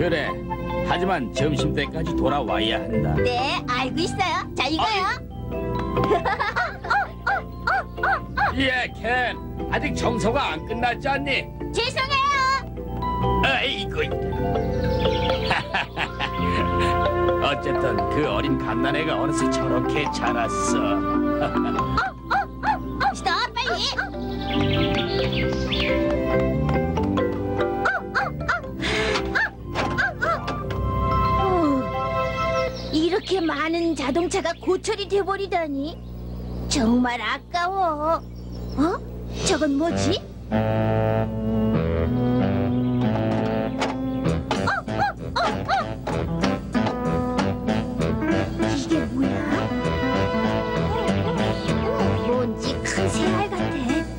그래. 하지만 점심때까지 돌아와야 한다. 네, 알고 있어요. 자, 이거요. 예, 켄. 아직 청소가 안 끝났지 않니? 죄송해요. 아이고. 어쨌든 그 어린 갓난애가 어느새 저렇게 자랐어. 스톱, 빨리. 이렇게 많은 자동차가 고철이 돼버리다니 정말 아까워. 저건 뭐지? 이게 뭐야? 뭔지 큰 새알 같아.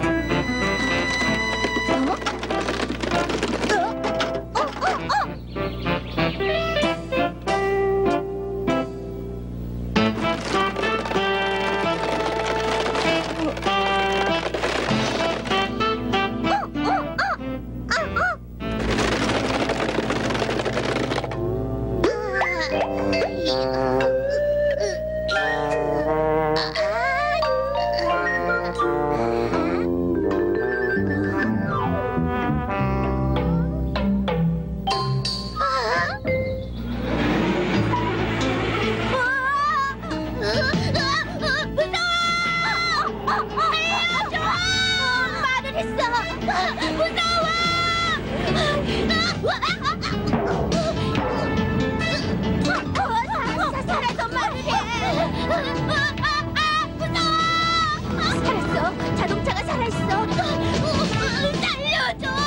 살아서 말을 해. 무서워. 살았어. 자동차가 살아있어. 살려줘.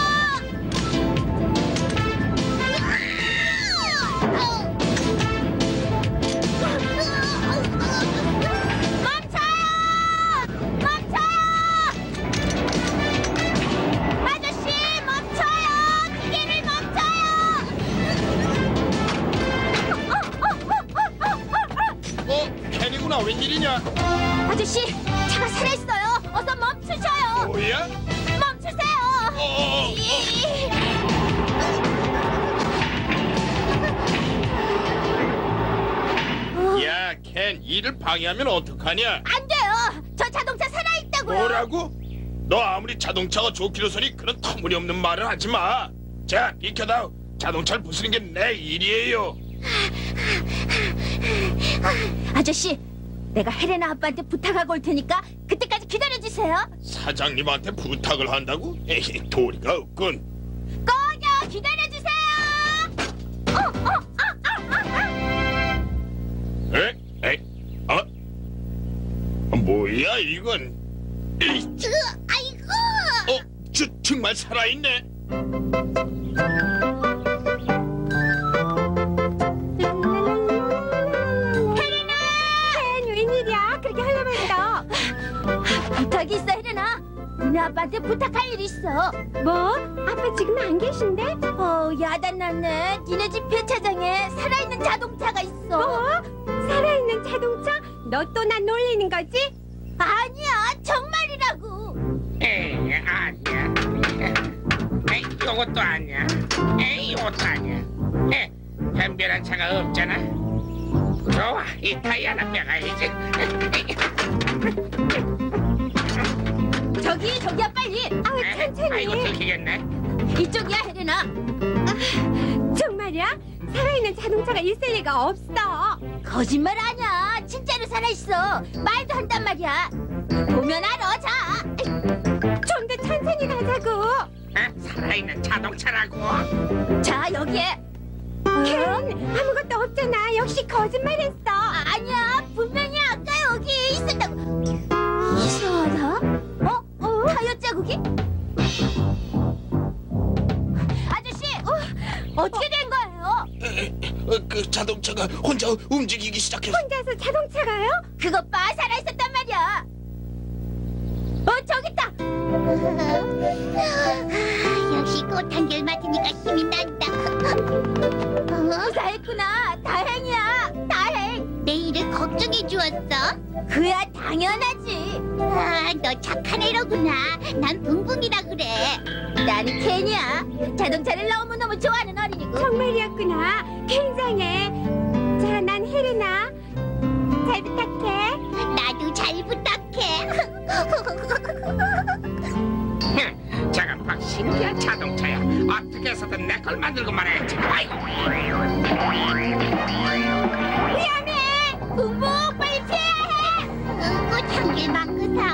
웬일이냐? 아저씨, 차가 살아있어요. 어서 멈추셔요. 뭐야? 멈추세요. 야, 켄, 일을 방해하면 어떡하냐? 안 돼요. 저 자동차 살아있다고요. 뭐라고? 너 아무리 자동차가 좋기로서니 그런 터무니없는 말을 하지 마. 자, 비켜다오. 자동차를 부수는 게 내 일이에요. 아저씨, 내가 헬레나 아빠한테 부탁하고 올 테니까 그때까지 기다려주세요. 사장님한테 부탁을 한다고? 에이, 도리가 없군. 꺼져, 기다려주세요. 에? 뭐야 이건? 아이고. 정말 살아있네. 부탁이 있어, 헬레나. 니네 아빠한테 부탁할 일 있어. 뭐? 아빠 지금 안 계신데? 야단났네. 니네 집 폐차장에 살아있는 자동차가 있어. 뭐? 살아있는 자동차? 너 또 나 놀리는 거지? 아니야, 정말이라고. 아니야. 이것도 아니야. 이것도 아니야. 변변한 차가 없잖아. 좋아, 이 타이 하나 빼가야지. 저기야, 빨리. 천천히. 아이고, 들키겠네. 이쪽이야, 헬레나. 정말이야? 살아있는 자동차가 있을 리가 없어. 거짓말 아니야. 진짜로 살아있어. 말도 한단 말이야. 보면 알아. 자. 좀 더 천천히 가자고. 살아있는 자동차라고. 자, 여기에. 켄, 아무것도 없잖아. 역시 거짓말했어. 아니야, 분명히 아까 여기 있었다고. 이상하다. 타이어 자국이? 아저씨, 어떻게 된 거예요? 그 자동차가 혼자 움직이기 시작했어. 혼자서 자동차가요? 그것 봐, 살아있었단 말이야. 저기 있다. 역시 꽃 한 결 맡으니까 힘이 난다. 무사했구나. 다행이야. 다행. 내 일을 걱정해 주었어? 그야 당연하지. 아, 너 착한 애로구나. 난 붕붕이라 그래. 난 켄이야. 자동차를 너무너무 좋아하는 어린이고. 정말이었구나. 굉장해. 자, 난 헬레나. 잘 부탁해. 나도 잘 부탁해. 저건 막 신기한 자동차야. 어떻게 해서든 내 걸 만들고 말아야지. 아이고. 위험해. 붕붕 빨리 피해야 해. 꽃향기 맡으사.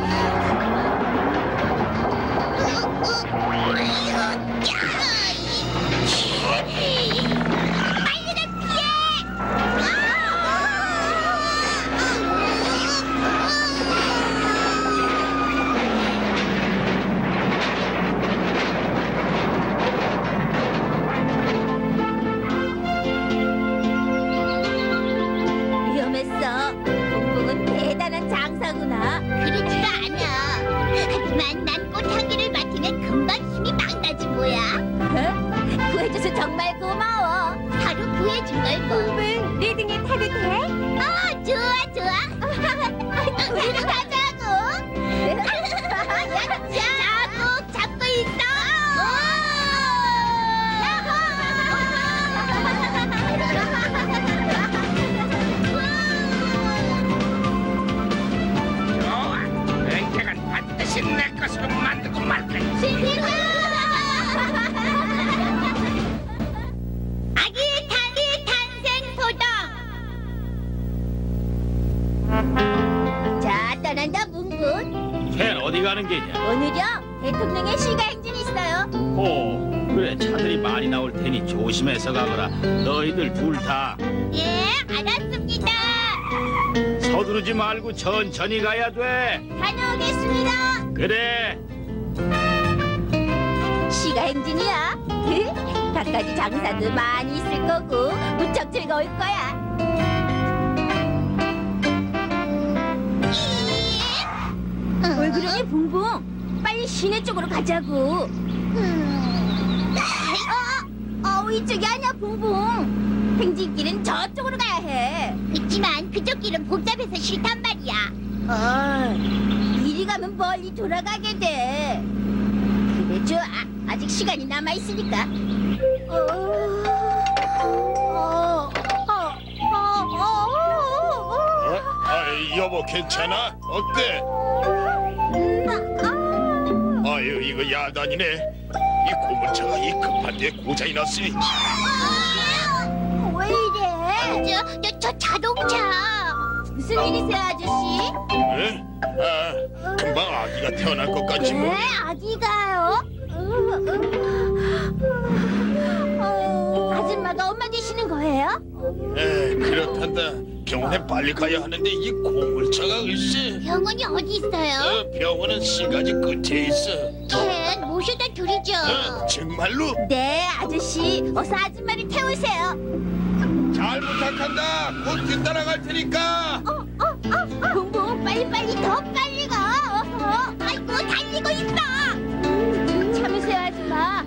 빨리들 피해. 위험했어. 붕붕은 대단한 장사구나. 그렇지가 않아. 하지만 난 꽃향기를 맡으면 금방 힘이 막 나지 뭐야. 구해줘서 정말 고마워. 바로 구해준 걸 뭐. 붕붕, 리딩에 타도 돼? 아, 좋아, 좋아. 우리는 가자고. 자국 잡고 있어. 좋아. 은퇴건 반드시 내 것으로 만들고 말 거야. 아기 탄생 소동. 자, 떠난다 뭉군. 켄 어디 가는 게냐? 오늘요 대통령의 시가 행진이 있어요. 호, 그래 차들이 많이 나올 테니 조심해서 가거라. 너희들 둘 다 예, 알았습니다. 서두르지 말고 천천히 가야 돼. 다녀오겠습니다. 그래. 시가 행진이야. 갖가지 장사도 많이 있을 거고 무척 즐거울 거야. 왜 그러니 붕붕? 빨리 시내 쪽으로 가자고. 이쪽이 아니야 붕붕. 행진길은 저쪽으로 가야 해. 그렇지만 그쪽 길은 복잡해서 싫단 말이야. 이리 가면 멀리 돌아가게 돼. 그래 좋아. 아직 시간이 남아 있으니까. 여보 괜찮아? 어때? 아유 이거 야단이네. 이 고물차가 이 급한 데 고장이 났으니. 왜 이래? 저 자동차. 무슨 일이세요, 아저씨? 에? 아, 금방 아기가 태어날 것 같지 뭐. 네, 아기가요? 아줌마가 엄마 되시는 거예요? 에, 그렇단다. 병원에 빨리 가야 하는데 이 고물차가 글쎄. 병원이 어디 있어요? 병원은 시가지 끝에 있어. 캔, 모셔다 드리죠. 정말로? 네, 아저씨. 어서 아줌마를 태우세요. 잘 부탁한다. 곧 뒤따라갈 테니까. 붕붕, 빨리 더 빨리 가. 어서. 아이고, 달리고 있어. 참으세요, 아줌마.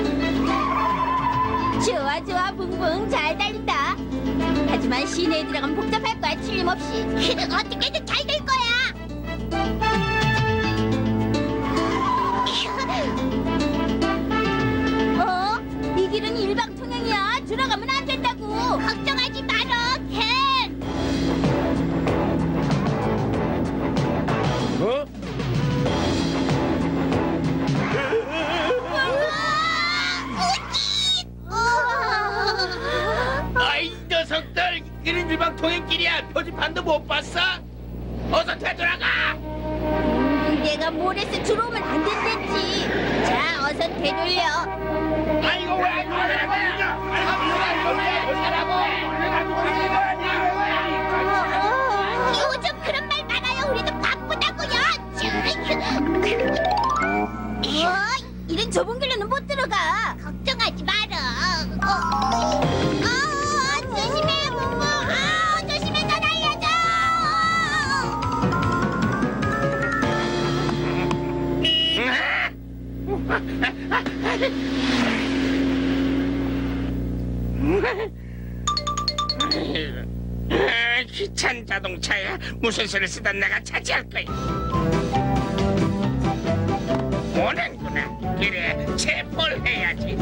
좋아, 붕붕. 잘 달린다. 하지만 시내에 들어가면 복잡할 거야, 틀림없이. 어떻게든 잘 될 거야. 이 길은 일방통행이야. 들어가면 안 된다고. 걱정하지 말어, 켄. 어? 아이 녀석들, 이는 일방통행길이야. 표지판도 못 봤어? 어서 되돌아가. 내가 모래서 들어오면 안 된댔지. 자, 어서 되돌려. 아이고 왜 그러냐? 요즘 그런 말 많아요. 우리도 바쁘다고요. 이런 좁은 길로는 못 들어가. 걱정하지 마라. 조심해, 붕붕. 조심해서 달려줘. 귀찮은 자동차야. 무슨 수를 쓰던 내가 차지할 거야. 오는구나. 그래, 체포를 해야지.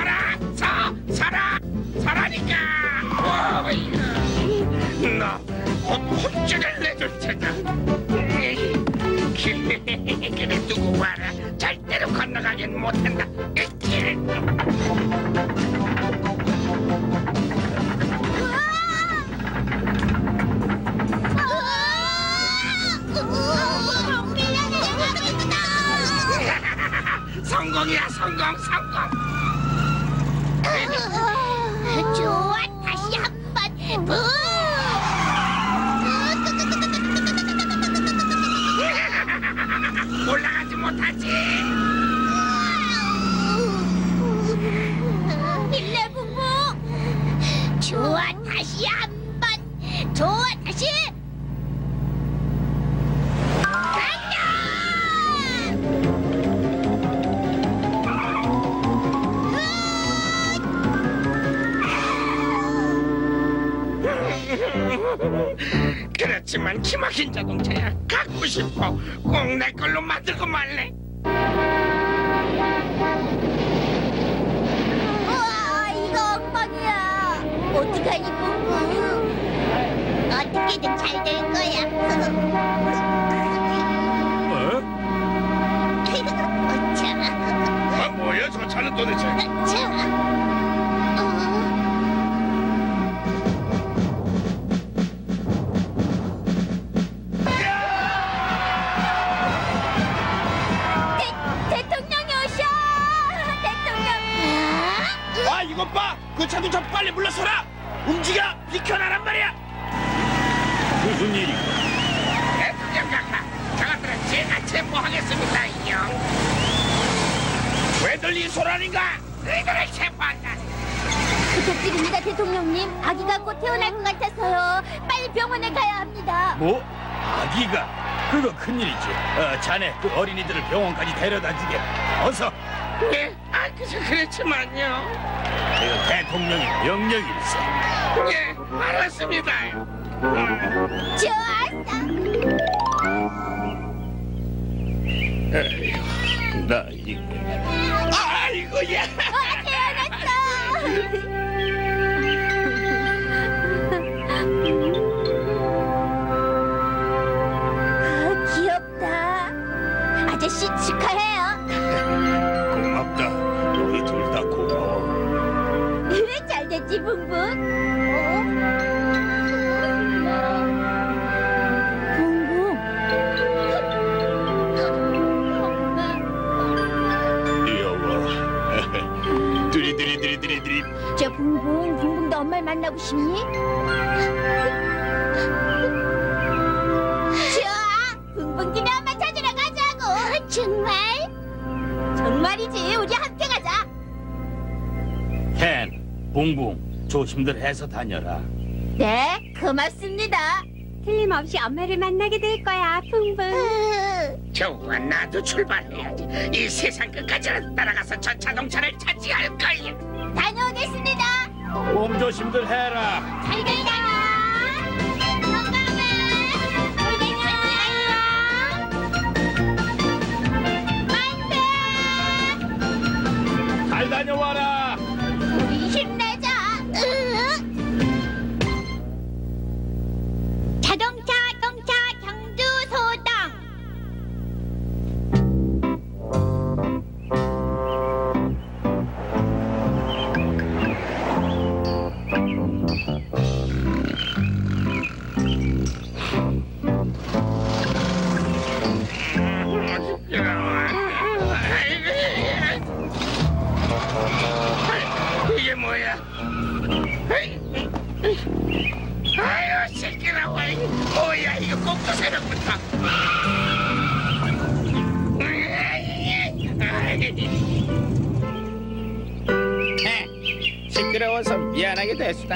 서라니까. 너 혼쭐을 내줄 테다. 그래, 두고 봐라. 절대로 건너가긴 못한다. 성공이야, 성공. 좋아, 다시 한번. 올라가지 못하지. 힘내, 붕붕. 좋아, 다시 한번. 좋아, 다시. 그렇지만 기막힌 자동차야. 갖고 싶어. 꼭 내 걸로 만들고 말래. 우와, 이거 엉망이야. 어떡하니, 뿡뿡. 어떻게든 잘 될 거야. 어차. 아, 뭐야 저 차는 도대체? 대통령이 오셔. 대통령. 아, 이것 봐! 그 자동차 빨리 물러서라! 움직여! 비켜나란 말이야! 무슨 일이? 대통령 각하, 저것들은 제가 체포하겠습니다, 형. 왜들 이 소란인가? 너희들을 체포한다. 부탁드립니다, 대통령님. 아기가 곧 태어날 것 같아서요. 빨리 병원에 가야 합니다. 뭐? 아기가? 그거 큰일이지. 자네 그 어린이들을 병원까지 데려다 주게. 어서! 예, 그렇지만요. 이거 대통령의 명령일세. 예, 알았습니다. 좋았어. 에휴, 나 이거... 아이고야! 태어났어. 귀엽다. 아저씨 축하해요. 고맙다. 너희 둘 다 고마워. 왜 잘 됐지, 붕붕? 귀여워. 드리드리. 저 붕붕도 엄마를 만나고 싶니? 좋아, 붕붕이네 엄마 찾으러 가자고. 정말? 정말이지. 우리 함께 가자. 켄, 붕붕, 조심들 해서 다녀라. 네, 고맙습니다. 틀림없이 엄마를 만나게 될 거야, 붕붕. 좋아, 나도 출발해야지. 이 세상 끝까지 따라가서 저 자동차를 차지할 거야. 다녀오겠습니다. 몸 조심들 해라. 잘 가라. 건강해. 만세. 잘 다녀와라. 우리 힘내자. 자동차 경주소당. 이게 뭐야? 아유, 시끄러워. 뭐야, 이거 꼭두 새벽부터. 시끄러워서 미안하게 됐다.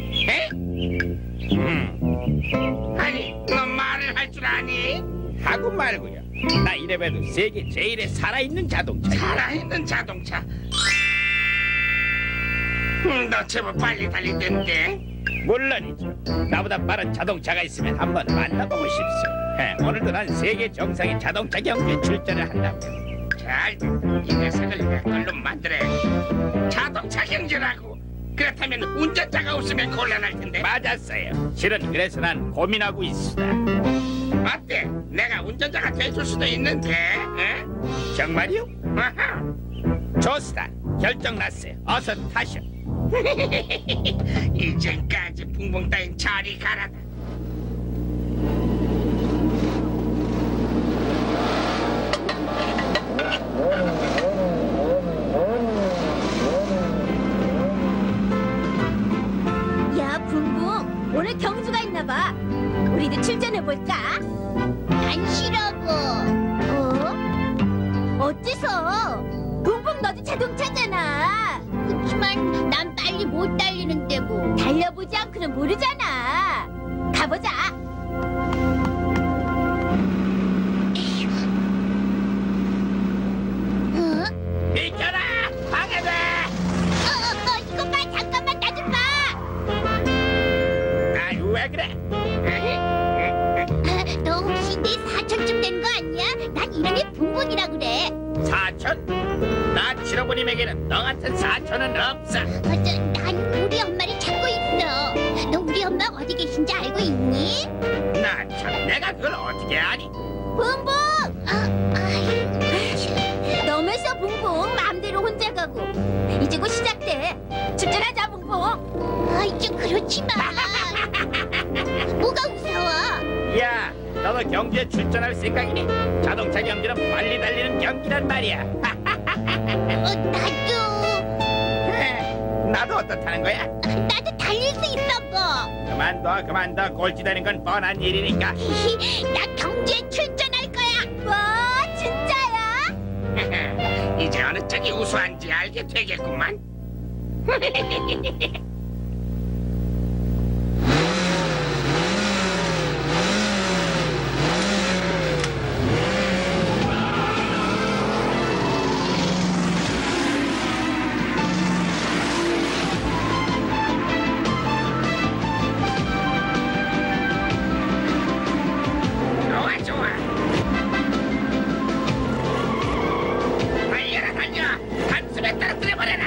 아니, 너 말을 할 줄 아니? 하고 말고요. 나 이래봬도 세계 제일의 살아있는 자동차야. 살아있는 자동차. 너 제법 빨리 달리던데. 물론이죠. 나보다 빠른 자동차가 있으면 한번 만나보고 싶소. 오늘도 난 세계 정상의 자동차 경주에 출전을 한다고. 잘, 이 녀석을 내 걸로 만들어. 자동차 경주라고. 그렇다면 운전자가 없으면 곤란할 텐데. 맞았어요. 실은 그래서 난 고민하고 있수다. 어때? 내가 운전자가 돼줄 수도 있는데. 에? 정말요? 아하. 좋습니다. 결정 났어요. 어서 타셔. 이젠까지 붕붕 따윈 저리 가라다. 야, 붕붕, 오늘 경주가 있나봐. 우리도 출전해볼까? 안 싫어고. 어째서? 붕붕 너도 자동차잖아. 그치만 난 빨리 못 달리는데 뭐. 달려보지 않고는 모르잖아. 가보자. 비켜라! 방해돼! 이것 봐, 잠깐만 나 좀 봐. 아유, 왜 그래? 너 혹시 내 사촌쯤 되는 거 아니야? 난 이름이 붕붕이라 그래. 사촌? 나 칠호부님에게는 너 같은 사촌은 없어. 난 우리 엄마를 찾고 있어. 너 우리 엄마 어디 계신지 알고 있니? 나 참, 내가 그걸 어떻게 아니? 붕붕! 너면서 붕붕 마음대로 혼자 가고. 이제 곧 시작돼. 출전하자 붕붕. 이제 그렇지 마. 뭐가 무서워? 야, 너도 경주에 출전할 생각이니? 자동차 경기는 빨리 달리는 경기란 말이야. 나도. 나도 어떻다는 거야? 나도 달릴 수 있어 뭐. 그만둬. 꼴찌되는 건 뻔한 일이니까. 나 경주에 출전할 거야. 뭐? 진짜야? 이제 어느 쪽이 우수한지 알게 되겠구만. 좋아. 달려. 한숨에 떨어뜨려버려라.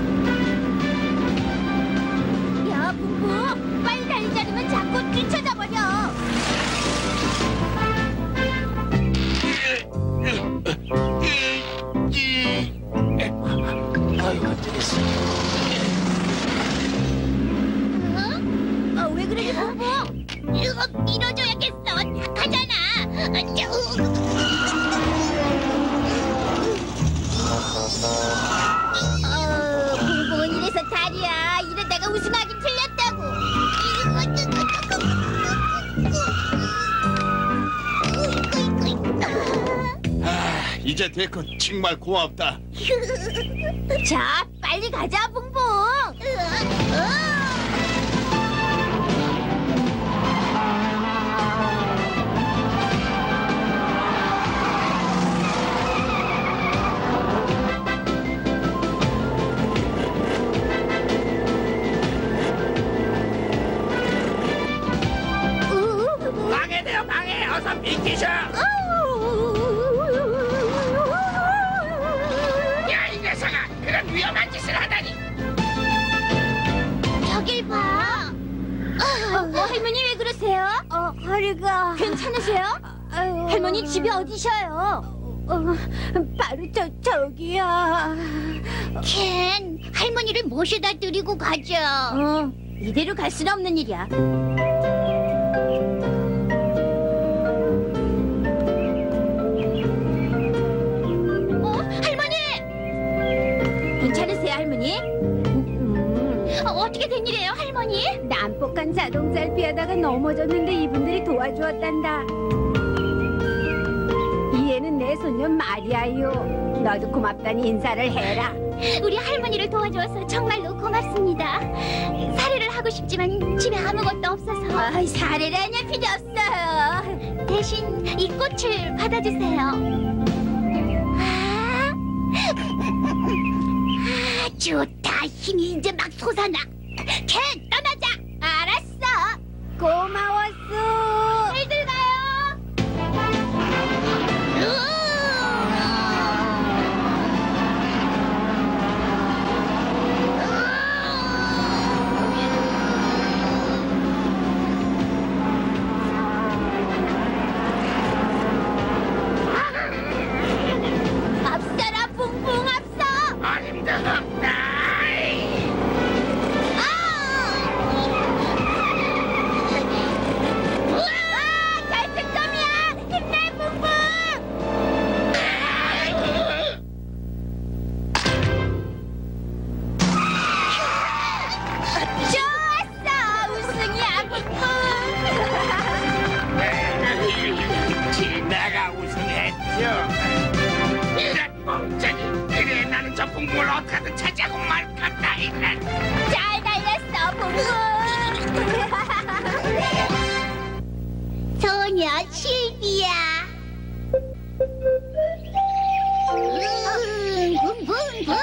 야, 붕붕. 빨리 달리지 않으면 자꾸 뒤쳐져버려. 아유, 안 되겠어. 왜 그러니, 붕붕? 이거 밀어줘야겠어. 착하잖아. 붕붕은 이래서 다리야. 이러다가 우승하긴 틀렸다고. 이제 됐고 정말 고맙다. 자, 빨리 가자, 붕붕. 방해. 어서 비키셔. 야, 이 녀석아, 그런 위험한 짓을 하다니. 저길 봐. 할머니 왜 그러세요? 허리가. 괜찮으세요? 할머니 집이 어디셔요? 바로 저기야. 켄, 할머니를 모셔다 드리고 가자. 이대로 갈 수는 없는 일이야. 할머니! 괜찮으세요, 할머니? 어떻게 된 일이에요, 할머니? 난폭한 자동차를 피하다가 넘어졌는데 이분들이 도와주었단다. 이 애는 내 소년 마리아요. 너도 고맙다니 인사를 해라. 우리 할머니를 도와줘서 정말로 고맙습니다. 사례를 하고 싶지만 집에 아무것도 없어서. 사례라뇨 필요 없어요. 대신 이 꽃을 받아주세요. 좋다. 힘이 이제 막 솟아나. 켄, 떠나자. 알았어. 잘 달렸어, 붕붕. 소녀 실비야. 붕붕붕.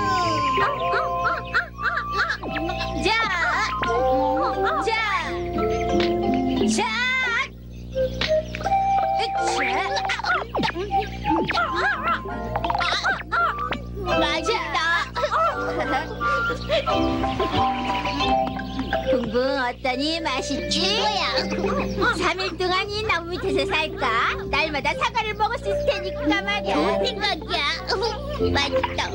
맛있다. 붕붕 어떠니? 맛있지? 뭐야? 3일 동안 이 나무 밑에서 살까? 날마다 사과를 먹을 수 있을 테니까 말이야. 좋은 생각이야. 맛있다.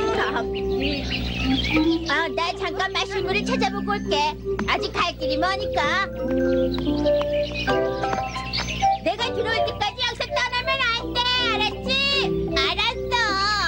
나 잠깐 마실 물을 찾아보고 올게. 아직 갈 길이 머니까. 내가 들어올 때까지 여기서 떠나면 안 돼. 알았지? 알았어.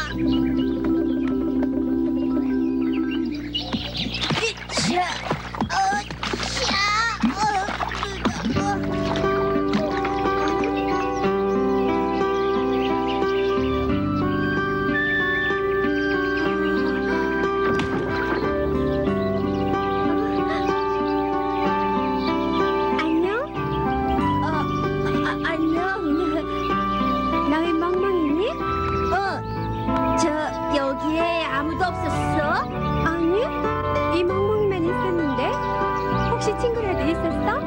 여기에 아무도 없었어? 아니, 이 멍멍이만 있었는데. 혹시 친구라도 있었어?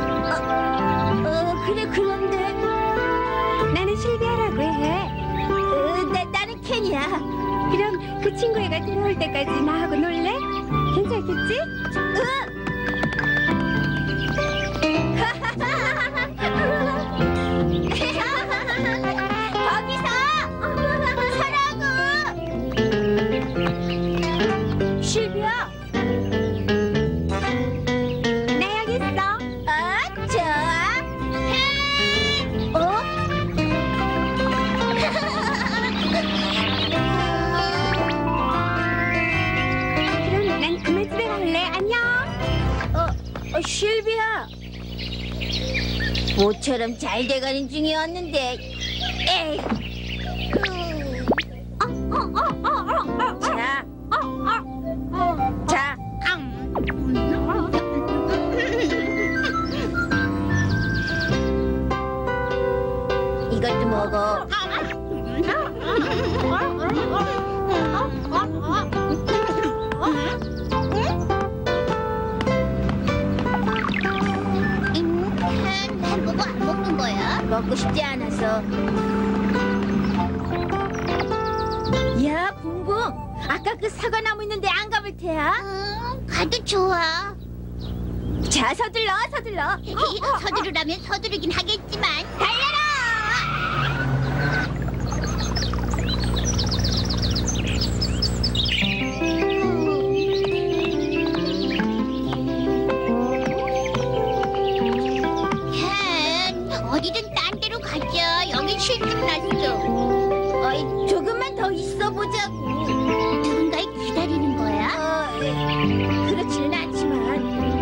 그래, 그런데 나는 실비아라고 해. 나는 켄이야. 그럼 그 친구 애가 들어올 때까지 나하고 놀래? 괜찮겠지? 거기서 서라고. 실비야. 나 여기 있어. 좋아. 그럼 난 그만 집에 갈래. 안녕. 실비야. 모처럼 잘 돼가는 중이었는데. 에이. 자. 이것도 먹어. 난 그거 안 먹는 거야? 먹고 싶지 않아서. 야, 붕붕. 아까 그 사과나무 있는데 안 가볼 테야? 가도 좋아. 자, 서둘러. 서두르라면 서두르긴 하겠지만. 달려라! 어디든 딴 데로 가자. 여긴 쉴 줄 났어. 조금만 더 있어 보자고. 누군가를 기다리는 거야? 그렇지는 않지만.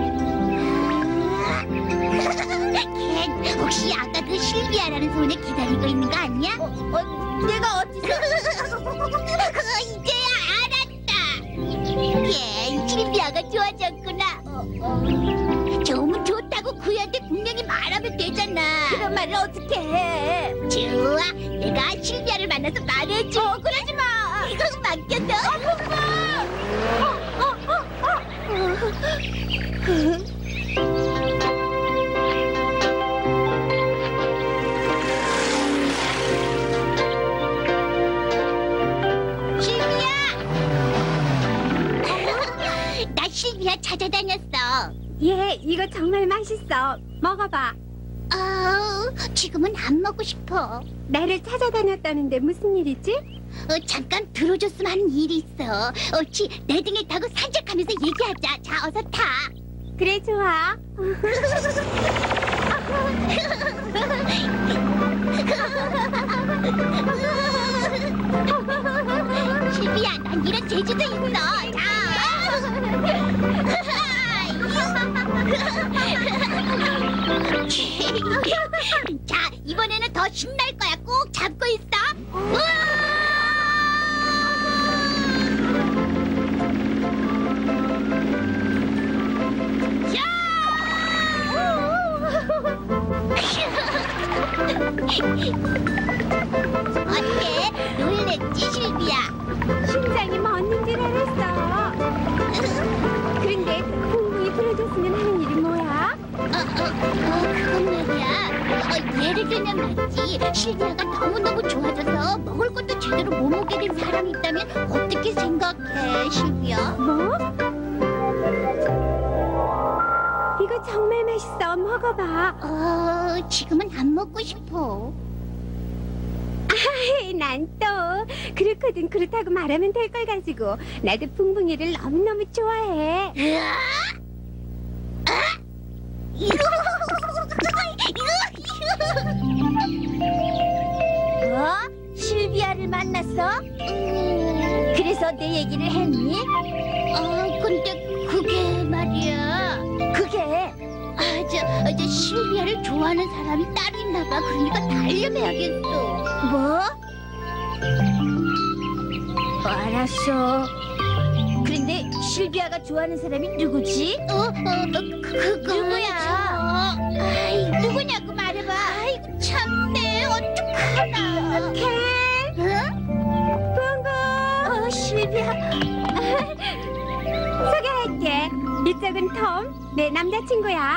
켄, 혹시 아까 그 실비아라는 소녀 기다리고 있는 거 아니야? 내가 어디서? 이제야 알았다. 켄, 실비아가 좋아졌구나. 좋으면 좋다고 그애한테 분명히 말하면 되잖아. 그런 말을 어떻게 해? 좋아, 내가 실비아를 만나서 말해줘. 그러지 마. 이거 맡겨둬. 실비아! 나 실비아 찾아다녔어. 얘, 이거 정말 맛있어. 먹어봐. 지금은 안 먹고 싶어. 나를 찾아다녔다는데 무슨 일이지? 잠깐 들어줬으면 하는 일이 있어. 내 등에 타고 산책하면서 얘기하자. 자, 어서 타. 그래, 좋아. 실비야, 난 이런 재주도 있어. 자, 이번에는 더 신날 거야. 꼭 잡고 있어. 우와! 어때? 놀랬지, 실비야? 심장이 멎는 줄 알았어. 그런데 붕붕이 불어줬으면 하는 일이 뭐야? 그건 말이야. 예를 들면 말이지. 실비아가 너무너무 좋아져서 먹을 것도 제대로 못 먹게 된 사람이 있다면 어떻게 생각해, 실비야? 뭐? 이거 정말 맛있어. 먹어봐. 지금은 안 먹고 싶어. 난 또 그렇거든. 그렇다고 말하면 될 걸 가지고. 나도 붕붕이를 너무너무 좋아해. 뭐? 실비아를 만났어? 그래서 내 얘기를 했니? 근데 그게 말이야. 그게? 저 실비아를 좋아하는 사람이 따로 있나 봐. 그러니까 달려매야겠어. 뭐? 알았어. 그런데 실비아가 좋아하는 사람이 누구지? 누구야? 아이, 누구냐고 말해봐. 아이고, 참네. 어떡하나. 붕붕! 실비아. 소개할게. 이쪽은 톰, 내 남자친구야.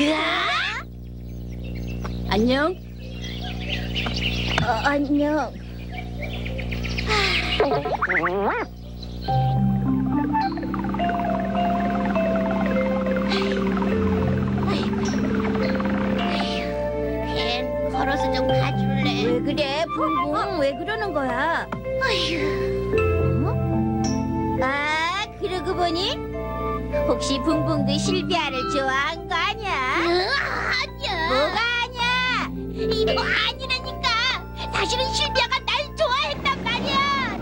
안녕. 안녕. 걘 걸어서 좀 가줄래? 왜 그래, 붕붕? 왜 그러는 거야? 그러고 보니 혹시 붕붕도 실비아를 좋아한 거 아니야? 아니야. 뭐가 아니야? 이거 아니라니까. 사실은 실비아가 날 좋아했단 말이야.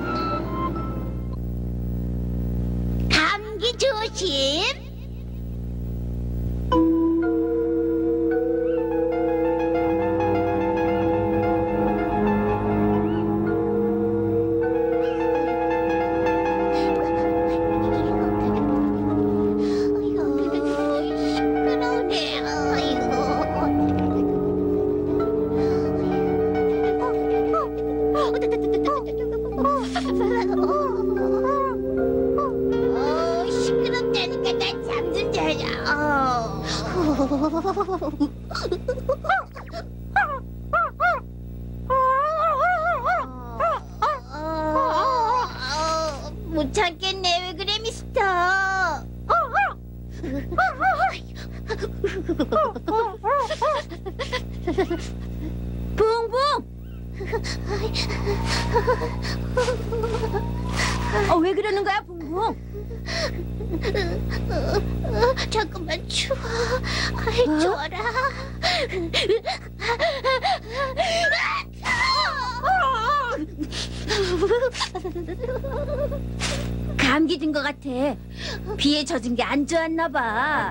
감기 조심. 시끄럽다니까 나 잠 좀 자자. 못 참겠네. 왜 그래, 미스터? 붕붕! 왜 그러는 거야, 붕붕? 잠깐만 추워. 좋아라. 감기 든 것 같아. 비에 젖은 게 안 좋았나 봐.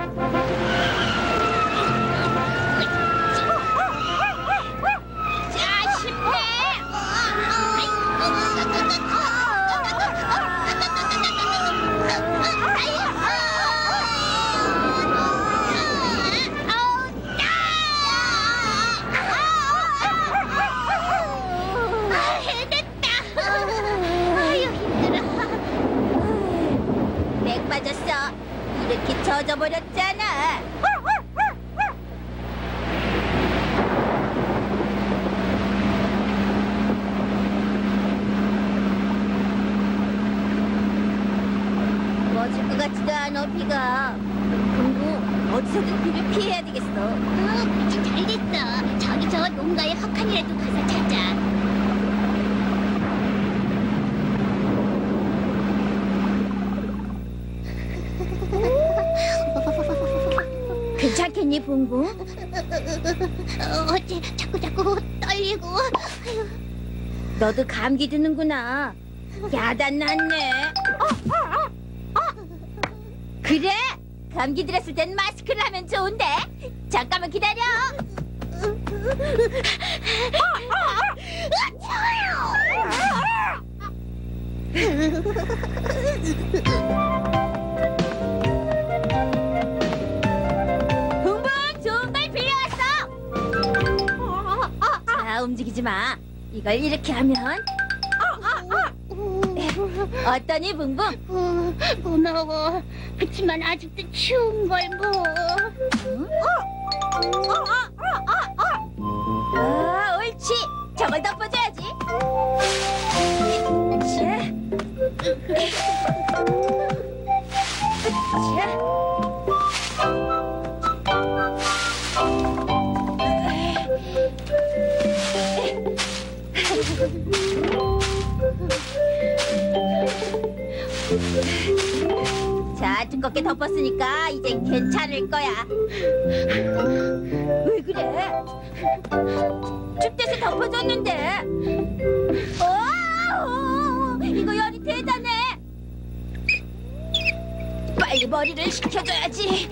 맥 빠졌어. 이렇게 젖어버렸잖아. 멎을 것 같지도 않아, 비가. 붕붕, 어디서든 비를 피해야 되겠어. 그렇지, 잘 됐어. 저기 저 농가에 헛칸이라도 가서 찾아. 괜찮겠니, 붕붕? 어째 자꾸 떨리고. 너도 감기 드는구나. 야단 났네. 그래? 감기 들었을 땐 마스크를 하면 좋은데. 잠깐만 기다려. 붕붕, 좋은 걸 빌려왔어. 자, 움직이지 마. 이걸 이렇게 하면 어떠니, 붕붕? 고마워. 그치만 아직도 추운 걸 뭐. 옳지. 저걸 덮어줘야지. 자, 두껍게 덮었으니까 이젠 괜찮을 거야. 왜 그래? 춥대서 덮어줬는데. 이거 열이 대단해. 빨리 머리를 식혀줘야지.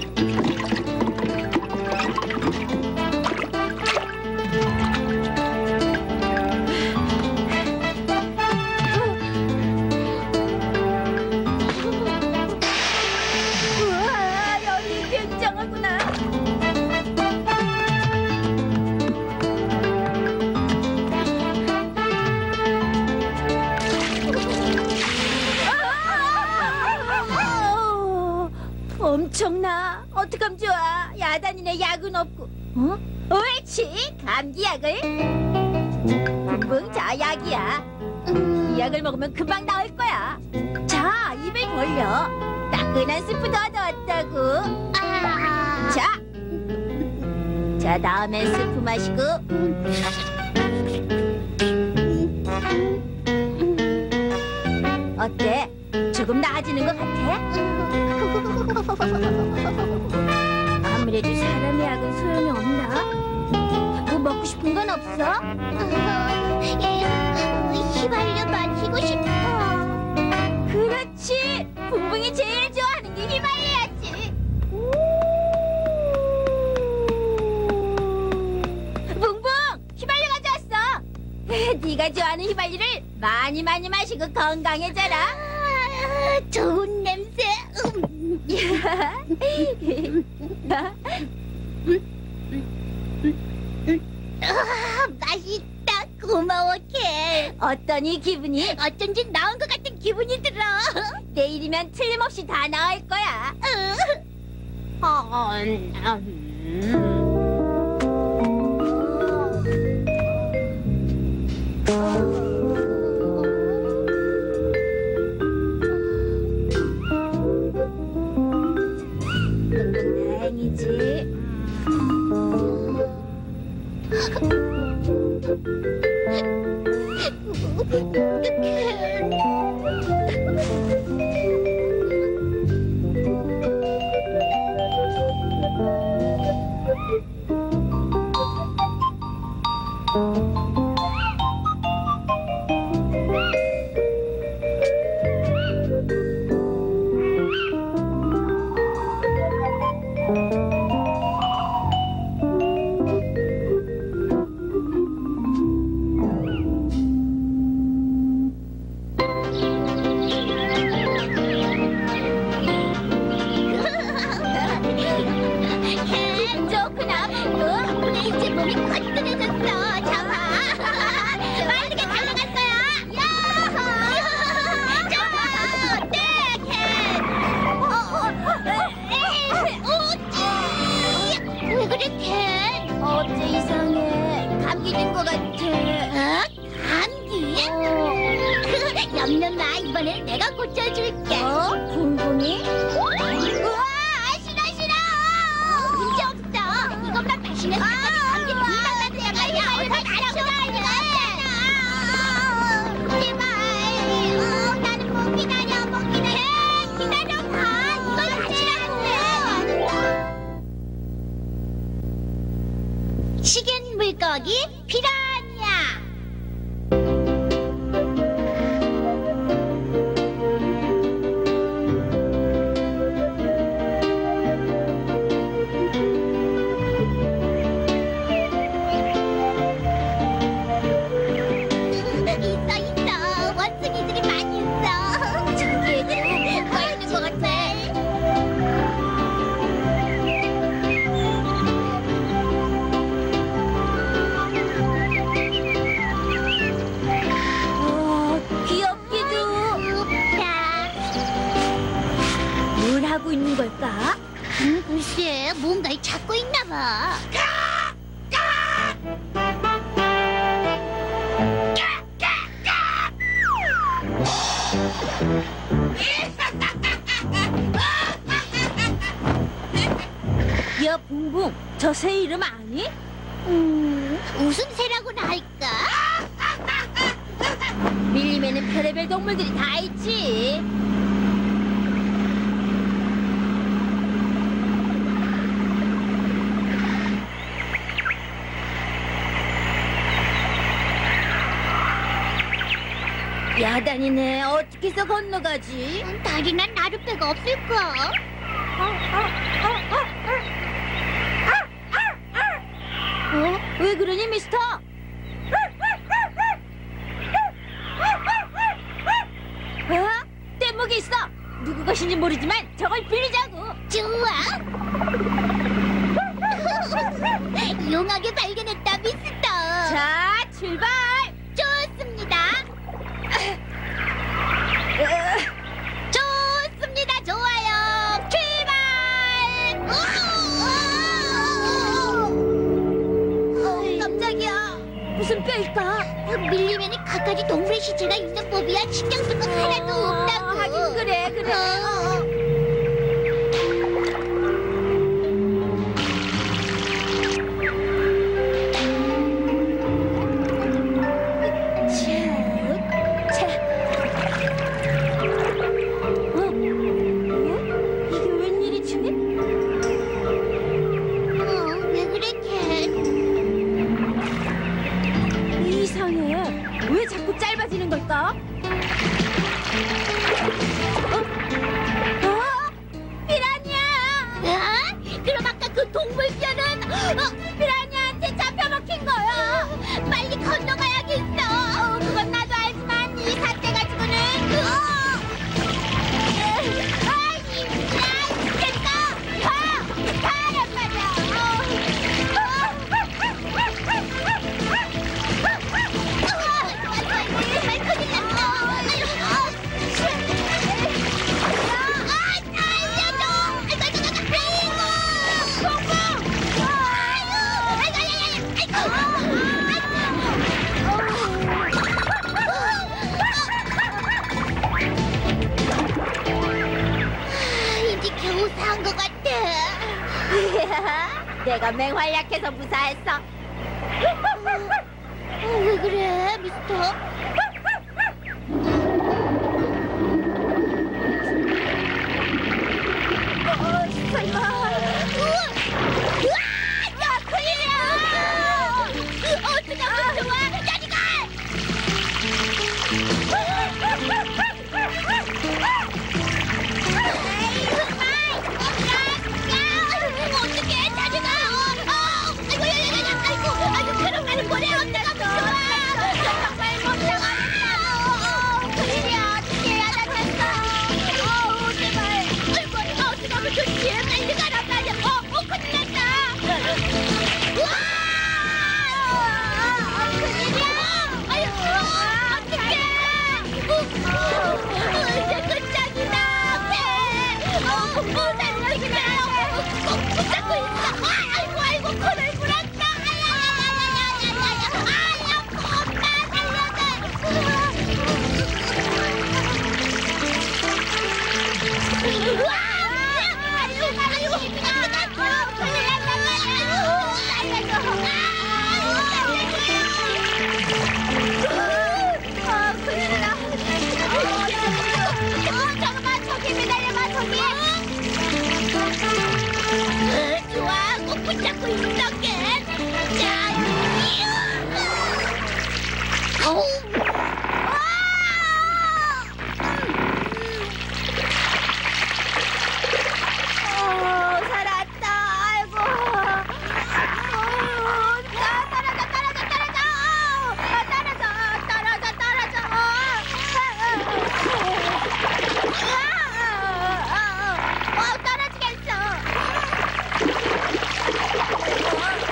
우와, 열이 굉장하구나. 엄청나. 어떡하면 좋아. 야단이네. 약은 없고. 옳지. 감기약을. 붕붕, 자, 약이야. 이 약을 먹으면 금방 나을 거야. 자, 입을 벌려. 따끈한 스프도 얻어왔다고. 자, 다음엔 스프 마시고. 어때? 조금 나아지는 것 같아? 아무래도 사람의 약은 소용이 없나? 뭐 먹고 싶은 건 없어? 휘발유 마시고 싶어. 그렇지! 붕붕이 제일 좋아하는 게 휘발유야지. 붕붕! 휘발유 가져왔어. 네가 좋아하는 휘발유를 많이 마시고 건강해져라. 좋은 냄새. 맛있다. 고마워, 캔. 어떠니, 기분이? 어쩐지 나온 것 같은 기분이 들어. 내일이면 틀림없이 다 나을 거야. 다행이지. 좋구나, 붕붕. 덕분에 이제 몸이 거뜬해졌어. 잡아. 빠르게 달려갈 거야. 야호! 잡아. 어때, 캔? 왜 그래, 캔? 어째 이상해. 감기 든 것 같아. 감기? 염려 마. 이번엔 내가 고쳐줄게. 붕붕이? 우와, 싫어. 문제 없어. 이것만 마시면 감기 금방 나더라고요. 어서 가라고. 제발. 나는 못 기다려. 기다려봐. 이걸 마시라고. 식은 물고기 피라냐. 있어. 원숭이들이 많이 있어. 저기에도 뭐가 있는 것 같아. 글쎄, 뭔가를 찾고 있나 봐. 야, 붕붕, 저 새 이름 아니? 무슨 새라고나 할까? 밀림에는 별의별 동물들이 다 있지. 야단이네. 어떻게 해서 건너가지? 다리나 나룻배가 없을까? 왜 그러니, 미스터? 뗏목이 있어. 누구 것인지 모르지만 저걸 빌리자고. 좋아. 용하게 발견했다, 미스터. 자, 출발. 좋습니다. 좋습니다. 좋아요. 출발. 깜짝이야. 무슨 뼈일까? 밀리면은 갖가지 동물의 시체가 있는 법이야. 신경 쓸 거 하나도 없다고. 하긴 그래. 이게 웬일이지? 왜 그래, 캣? 이상해. 왜 자꾸 짧아지는 걸까? 피라냐! 그럼 아까 그 동물견은 피라냐한테 잡혀먹힌 거야. 빨리 건너가야겠어. 그건 나도 알지만 이 사태 가지고는 가란 말이야. 이제 겨우 사한 것 같아. 내가 맹활약해서 무사했어. 왜 그래, 미스터? 설마. 야, 큰일이야! 어쩌면 좋아! 자리가! 어떡해, 자리가! 아이고, 그럼 나는 뭐래, 어떡하면 좋아! 정말 못 나가겠다. 큰일이야. 어떻게 해야 되겠어? 제발. 어떡하면 좋지? 빨리 가란 말이야! 큰일 났다! 큰일이야! 아유, 어떡해! 이제 끝장이다! 살려주세요! 꼭 붙잡고 있어! 아이고, 코를 물었다! 잠깐만, 저기 기다려봐, 저기. 좋아, 꼭 붙잡고 있을게. 자, 살았다. 아이고. 떨어지겠어.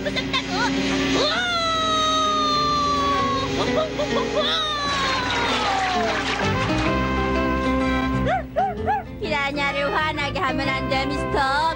무섭다고. 우와! 퐁퐁퐁퐁퐁! 피라냐를 화나게 하면 안 돼, 미스터.